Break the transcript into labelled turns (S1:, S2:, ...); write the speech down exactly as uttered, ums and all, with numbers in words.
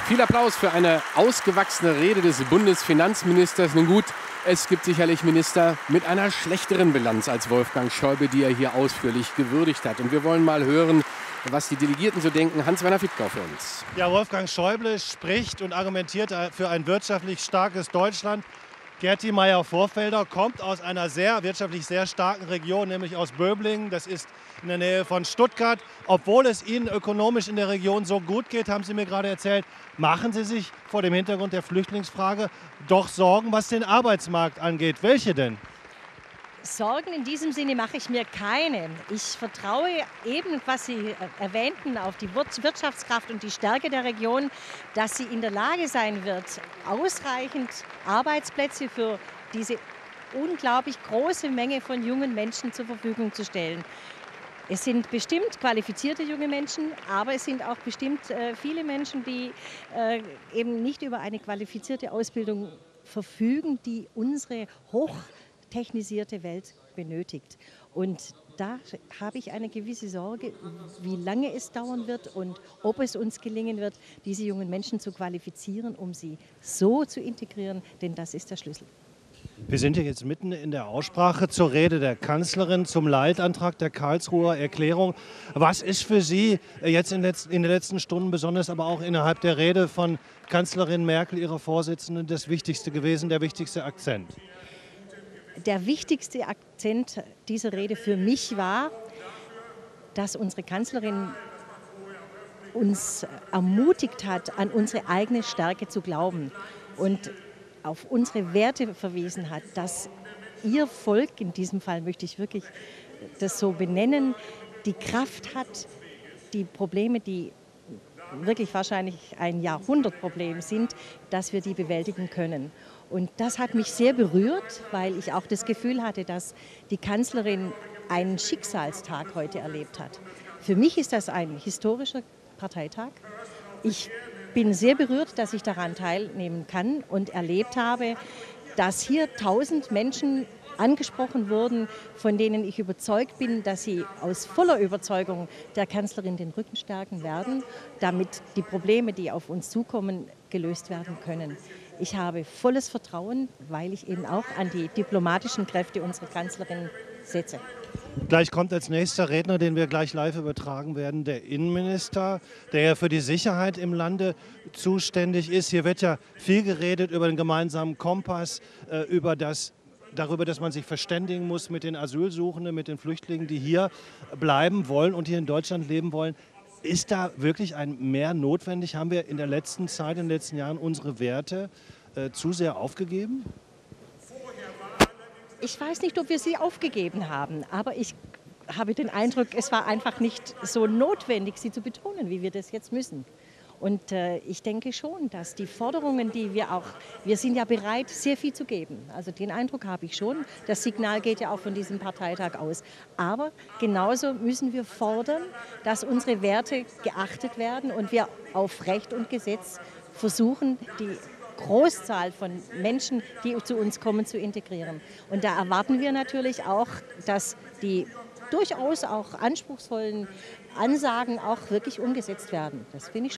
S1: Viel Applaus für eine ausgewachsene Rede des Bundesfinanzministers. Nun gut, es gibt sicherlich Minister mit einer schlechteren Bilanz als Wolfgang Schäuble, die er hier ausführlich gewürdigt hat. Und wir wollen mal hören, was die Delegierten so denken. Hans-Werner Fittkau für uns.
S2: Ja, Wolfgang Schäuble spricht und argumentiert für ein wirtschaftlich starkes Deutschland. Gerti Meier-Vorfelder kommt aus einer sehr wirtschaftlich sehr starken Region, nämlich aus Böblingen. Das ist in der Nähe von Stuttgart. Obwohl es Ihnen ökonomisch in der Region so gut geht, haben Sie mir gerade erzählt, machen Sie sich vor dem Hintergrund der Flüchtlingsfrage doch Sorgen, was den Arbeitsmarkt angeht. Welche denn?
S3: Sorgen in diesem Sinne mache ich mir keine. Ich vertraue eben, was Sie erwähnten, auf die Wirtschaftskraft und die Stärke der Region, dass sie in der Lage sein wird, ausreichend Arbeitsplätze für diese unglaublich große Menge von jungen Menschen zur Verfügung zu stellen. Es sind bestimmt qualifizierte junge Menschen, aber es sind auch bestimmt äh, viele Menschen, die äh, eben nicht über eine qualifizierte Ausbildung verfügen, die unsere hoch technisierte Welt benötigt. Und da habe ich eine gewisse Sorge, wie lange es dauern wird und ob es uns gelingen wird, diese jungen Menschen zu qualifizieren, um sie so zu integrieren, denn das ist der Schlüssel.
S2: Wir sind ja jetzt mitten in der Aussprache zur Rede der Kanzlerin zum Leitantrag der Karlsruher Erklärung. Was ist für Sie jetzt in, letz-, in den letzten Stunden, besonders aber auch innerhalb der Rede von Kanzlerin Merkel, ihrer Vorsitzenden, das Wichtigste gewesen, der wichtigste Akzent?
S3: Der wichtigste Akzent dieser Rede für mich war, dass unsere Kanzlerin uns ermutigt hat, an unsere eigene Stärke zu glauben und auf unsere Werte verwiesen hat, dass ihr Volk, in diesem Fall möchte ich wirklich das so benennen, die Kraft hat, die Probleme, die wirklich wahrscheinlich ein Jahrhundertproblem sind, dass wir die bewältigen können. Und das hat mich sehr berührt, weil ich auch das Gefühl hatte, dass die Kanzlerin einen Schicksalstag heute erlebt hat. Für mich ist das ein historischer Parteitag. Ich bin sehr berührt, dass ich daran teilnehmen kann und erlebt habe, dass hier tausend Menschen angesprochen wurden, von denen ich überzeugt bin, dass sie aus voller Überzeugung der Kanzlerin den Rücken stärken werden, damit die Probleme, die auf uns zukommen, gelöst werden können. Ich habe volles Vertrauen, weil ich eben auch an die diplomatischen Kräfte unserer Kanzlerin setze.
S2: Gleich kommt als nächster Redner, den wir gleich live übertragen werden, der Innenminister, der ja für die Sicherheit im Lande zuständig ist. Hier wird ja viel geredet über den gemeinsamen Kompass, äh, über das darüber, dass man sich verständigen muss mit den Asylsuchenden, mit den Flüchtlingen, die hier bleiben wollen und hier in Deutschland leben wollen. Ist da wirklich ein Mehr notwendig? Haben wir in der letzten Zeit, in den letzten Jahren unsere Werte äh, zu sehr aufgegeben?
S3: Ich weiß nicht, ob wir sie aufgegeben haben, aber ich habe den Eindruck, es war einfach nicht so notwendig, sie zu betonen, wie wir das jetzt müssen. Und äh, ich denke schon, dass die Forderungen, die wir auch, wir sind ja bereit, sehr viel zu geben. Also den Eindruck habe ich schon. Das Signal geht ja auch von diesem Parteitag aus. Aber genauso müssen wir fordern, dass unsere Werte geachtet werden und wir auf Recht und Gesetz versuchen, die Großzahl von Menschen, die zu uns kommen, zu integrieren. Und da erwarten wir natürlich auch, dass die durchaus auch anspruchsvollen Ansagen auch wirklich umgesetzt werden. Das finde ich